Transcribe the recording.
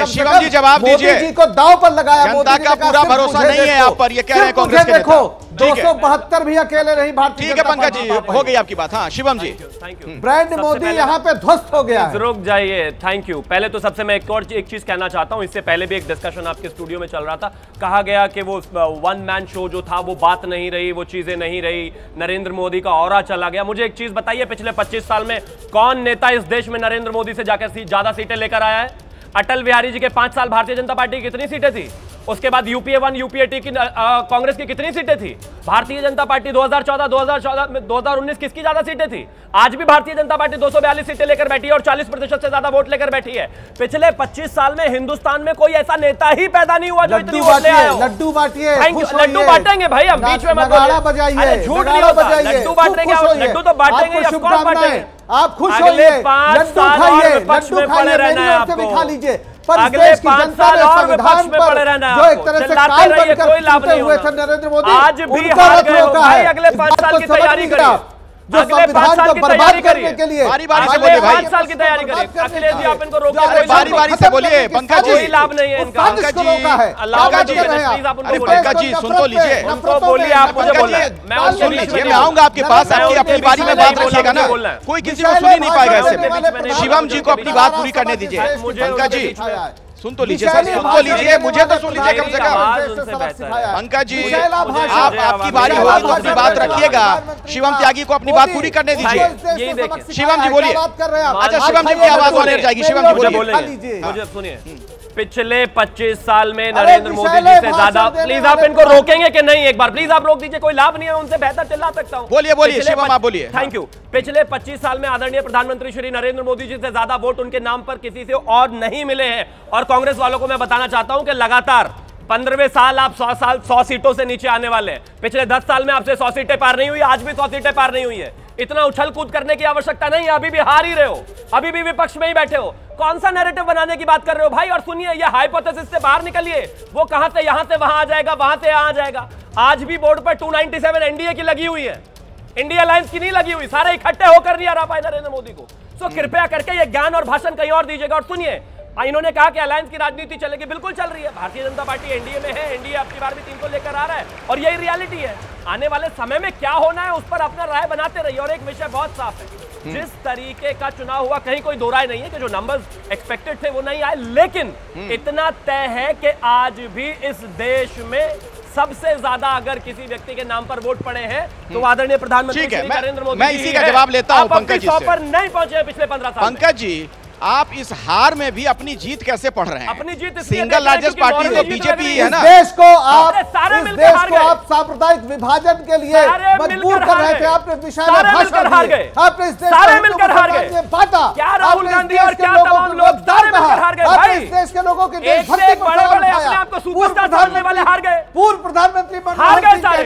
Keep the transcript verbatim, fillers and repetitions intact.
कम से शिवम जी जवाब मोदी दीजिए। जी को दांव पर लगाया। जनता का पूरा भरोसा नहीं है आप पर, ये कह रहे हैं कांग्रेस के नेता। दो सौ बहत्तर भी अकेले नहीं भारतीय। ठीक है पंकज जी, हो गई आपकी बात। हाँ Shivam ji, thank you. Brand Modi यहाँ पे ध्वस्त हो गया है। रुक जाइए, थैंक यू। पहले तो सबसे मैं एक और एक चीज कहना चाहता हूं, इससे पहले भी एक डिस्कशन आपके स्टूडियो में चल रहा था, कहा गया कि वो वन मैन शो जो था वो बात नहीं रही, वो चीजें नहीं रही, नरेंद्र मोदी का ऑरा चला गया। मुझे एक चीज बताइए, पिछले पच्चीस साल में कौन नेता इस देश में नरेंद्र मोदी से जाकर ज्यादा सीटें लेकर आया है? अटल बिहारी जी के पांच साल भारतीय जनता पार्टी की कितनी सीटें थी? उसके बाद यूपीए वन यूपीए टू की कांग्रेस की कितनी सीटें थी? भारतीय जनता पार्टी दो हज़ार चौदह दो हज़ार चौदह में दो हज़ार उन्नीस किसकी ज्यादा सीटें थी? आज भी भारतीय जनता पार्टी दो सौ बयालीस सीटें लेकर बैठी है और चालीस प्रतिशत से ज्यादा वोट लेकर बैठी है। पिछले पच्चीस साल में हिंदुस्तान में कोई ऐसा नेता ही पैदा नहीं हुआ जो इतनी वोट ले आया हो। लड्डू बांटिए, लड्डू बांटेंगे भाई, हम बीच में मत बोलिए, झूठ नहीं होता। लड्डू बांटेंगे, लड्डू तो बांटेंगे, ऑफ कोर्स बांटेंगे। आप खुश होइए, लड्डू खाइए, लड्डू खाइए, मेरी ओर से भी खा लीजिए। पर अगले पांच साल और विपक्ष में पड़े रहना है, जो एक तरह से काल बनकर कोई लाभ नहीं हुए थे नरेंद्र मोदी, आज भी हार गए हो भाई। अगले पांच साल की तैयारी करिए, जो संविधान को बर्बाद करने के लिए बारी बारी से बोलिए भाई, पांच साल की तैयारी करिए। अखिलेश जी आप इनको रोके, बारी बारी से बोलिए। पंकज जी, कोई लाभ नहीं है इनका। पंकज जी, पंकज जी, अरे पंकज जी सुन तो लीजिए, उनको बोलिए, आप मुझे बोलना है, मैं सुन लीजिए। मैं आऊंगा आपके पास, आपकी अपनी बारी में बात रखिएगा ना, कोई किसी को सुन ही नहीं पाएगा ऐसे। शिवम जी को अपनी बात पूरी करने दीजिए। पंकज जी सुन तो लीजिए सर, सुन तो लीजिए, मुझे तो सुन लीजिए कम से कम। पंकज जी आप आपकी बारी होगी तो अपनी बात रखिएगा, शिवम त्यागी को अपनी बात पूरी करने दीजिए। शिवम जी बोलिए। अच्छा शिवम जी की आवाज ऑन एयर जाएगी, शिवम जी बोलिए। मुझे सुनिए, पिछले पच्चीस साल में नरेंद्र मोदी जी से ज्यादा, प्लीज आप इनको रोकेंगे कि नहीं? एक बार प्लीज आप रोक दीजिए, कोई लाभ नहीं है, उनसे बेहतर चिल्ला सकता हूं। बोलिए बोलिए शिवम आप बोलिए। Thank you. पिछले पच्चीस साल में आदरणीय प्रधानमंत्री श्री नरेंद्र मोदी जी से ज्यादा वोट उनके नाम पर किसी से और नहीं मिले हैं। और कांग्रेस वालों को मैं बताना चाहता हूं कि लगातार पंद्रहवें साल आप सौ साल सौ सीटों से नीचे आने वाले हैं। पिछले दस साल में आपसे सौ सीटें पार नहीं हुई, आज भी सौ सीटें पार नहीं हुई है। इतना उछल कूद करने की आवश्यकता नहीं है, अभी भी हार ही रहे हो, अभी भी विपक्ष में ही बैठे हो। कौन सा नैरेटिव बनाने की बात कर रहे हो भाई? और सुनिए, ये हाइपोथेसिस से बाहर निकलिए, वो कहां से यहां से वहां आ जाएगा, वहां से यहां आ जाएगा। आज भी बोर्ड पर दो सौ सत्तानवे एनडीए की लगी हुई है, इंडिया अलायंस की नहीं लगी हुई। सारे इकट्ठे होकर नहीं हरा पाए नरेंद्र मोदी को। सो कृपया करके ये ज्ञान और भाषण कहीं और दीजिएगा। और सुनिए, इन्होंने कहा कि अलायंस की राजनीति चलेगी, बिल्कुल चल रही है। भारतीय जनता पार्टी एनडीए में है, एनडीए अपनी बार भी तीन को लेकर आ रहा है और यही रियलिटी है। आने वाले समय में क्या होना है उस पर अपना राय बनाते रहिए। और एक विषय बहुत साफ है, जिस तरीके का चुनाव हुआ, कहीं कोई दो राय नहीं है कि जो नंबर्स एक्सपेक्टेड थे वो नहीं आए, लेकिन इतना तय है कि आज भी इस देश में सबसे ज्यादा अगर किसी व्यक्ति के नाम पर वोट पड़े हैं तो आदरणीय प्रधानमंत्री नरेंद्र मोदी। मैं इसी का जवाब लेता हूं पंकज जी से। पर नहीं पहुंचे पिछले पंद्रह साल। पंकज जी आप इस हार में भी अपनी जीत कैसे पढ़ रहे हैं? अपनी जीत सिंगल लार्जेस्ट पार्टी तो बीजेपी है ना। इस देश को आप सारे इस देश को आप सांप्रदायिक विभाजन के लिए मजबूर कर रहे थे। आपने विशाल भाषण हार गए, आपने इस देश सारे मिलकर हार गए। बांटा क्या राहुल गांधी और क्या तमाम लोग सारे मिलकर हार गए भाई। इस देश के लोगों के देशभक्ति को बड़े बड़े अपने आप को सुपरस्टार समझने वाले हार गए। पूर्व प्रधानमंत्री हार गए सारे।